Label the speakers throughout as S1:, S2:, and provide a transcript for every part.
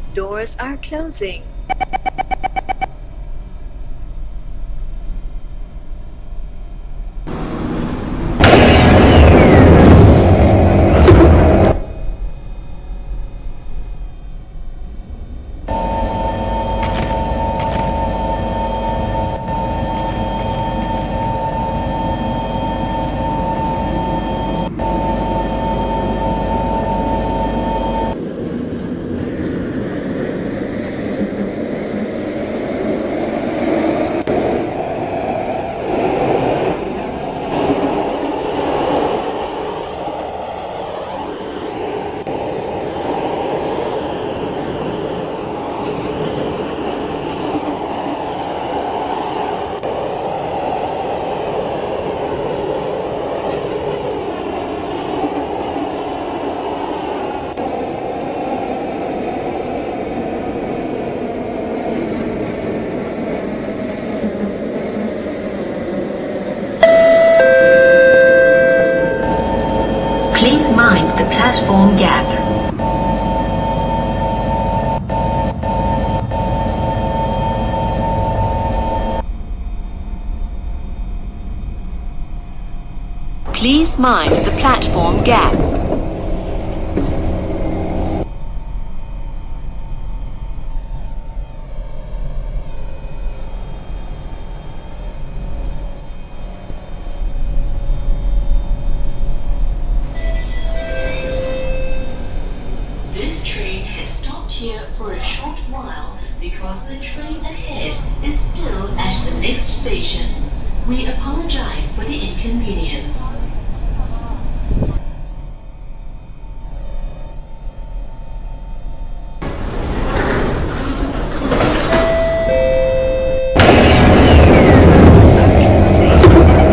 S1: Doors are closing.
S2: Please mind the platform gap.
S1: Please mind the platform gap.
S2: This train has stopped here for a short while because the train ahead is still at the next station. We apologize for the inconvenience.
S1: Doors are closing.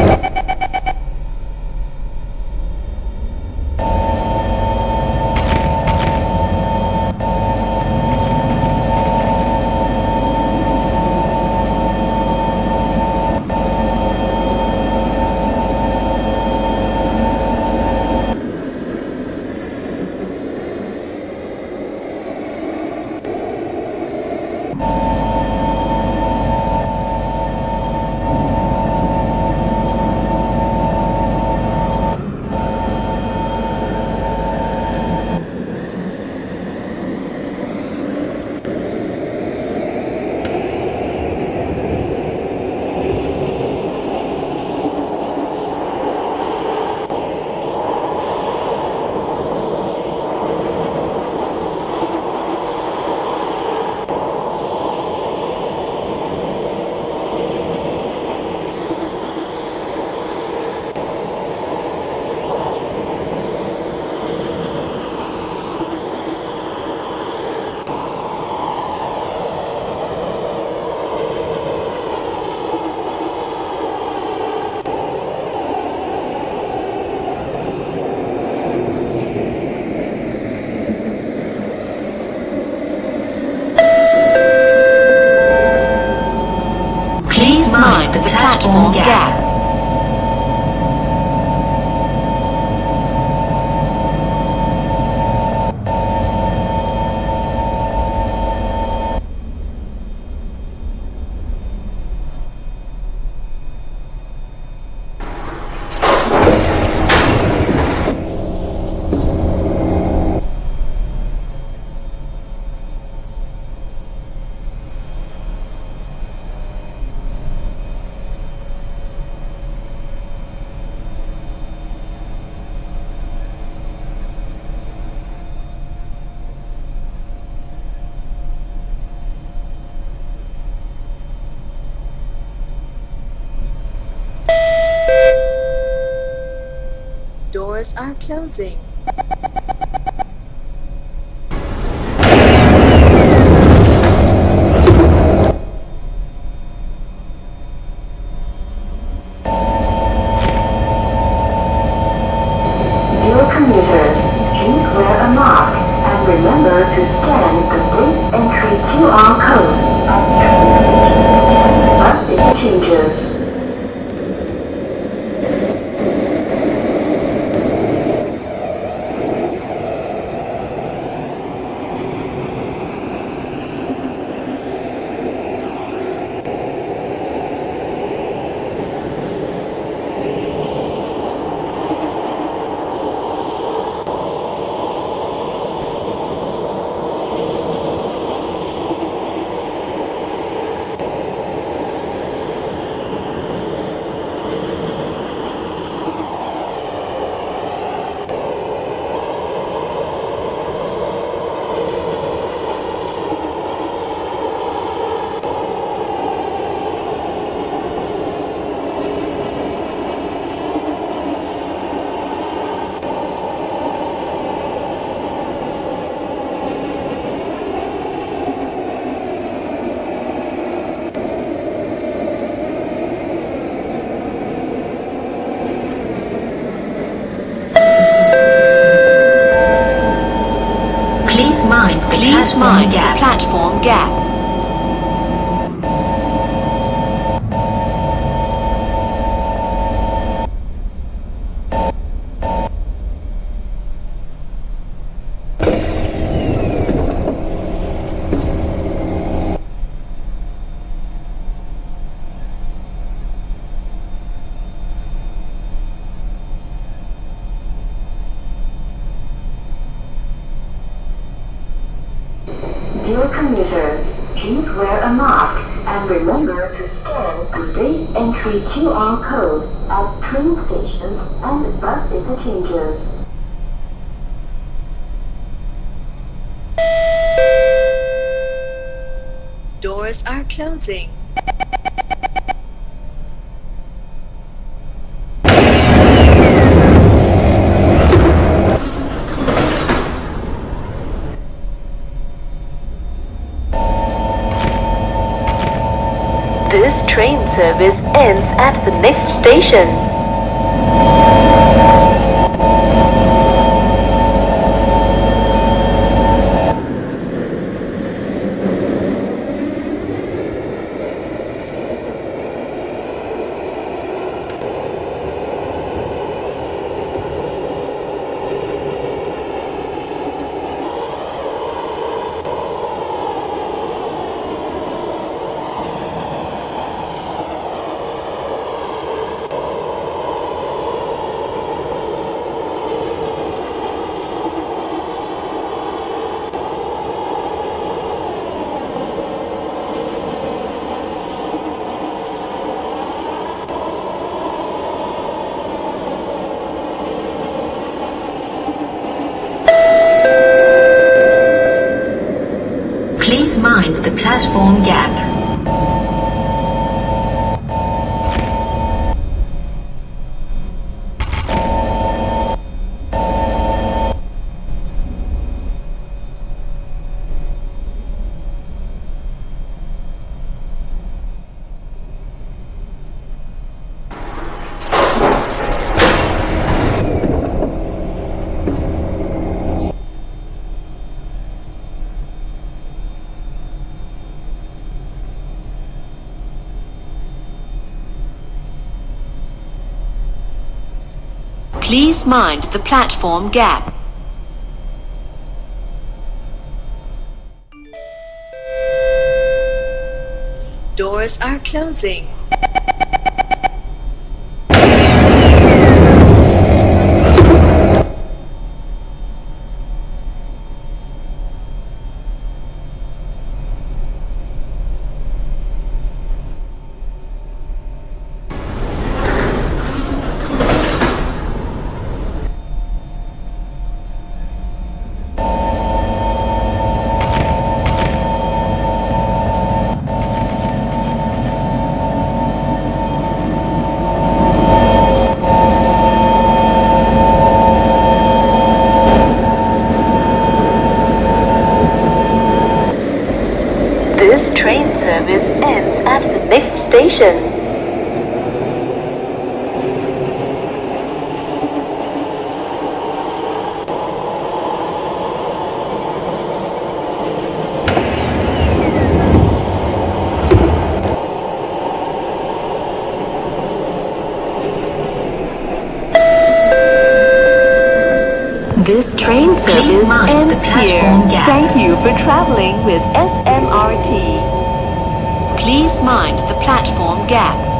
S1: Please mind the platform gap. Doors are closing.
S2: Dear commuter, please wear a mask and remember to scan the gate entry QR code at bus interchanges.
S1: Please mind the platform gap.
S3: Dear commuters, please wear a mask and remember to scan the gate entry QR code at train stations and bus interchanges.
S1: Doors are closing. This train service ends at the next station. Please mind the platform gap. Please mind the platform gap. Doors are closing. This train service ends at the next station. This train service ends here. Thank you for traveling with SMRT. Please mind the platform gap.